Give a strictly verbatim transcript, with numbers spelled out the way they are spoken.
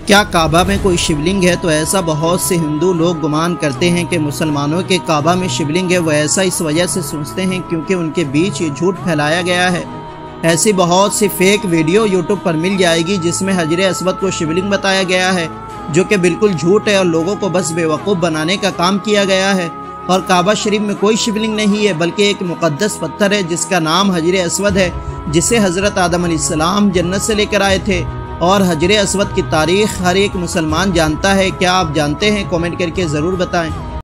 क्या काबा में कोई शिवलिंग है? तो ऐसा बहुत से हिंदू लोग गुमान करते हैं कि मुसलमानों के काबा में शिवलिंग है। वह ऐसा इस वजह से सोचते हैं क्योंकि उनके बीच ये झूठ फैलाया गया है। ऐसी बहुत सी फेक वीडियो यूट्यूब पर मिल जाएगी जिसमें हजरे अस्वद को शिवलिंग बताया गया है, जो कि बिल्कुल झूठ है और लोगों को बस बेवकूफ़ बनाने का काम किया गया है। और काबा शरीफ में कोई शिवलिंग नहीं है, बल्कि एक मुक़द्दस पत्थर है जिसका नाम हजरे अस्वद है, जिसे हज़रत आदम अलैहिस्सलाम जन्नत से लेकर आए थे। और हजरे अस्वद की तारीख़ हर एक मुसलमान जानता है। क्या आप जानते हैं? कमेंट करके ज़रूर बताएं।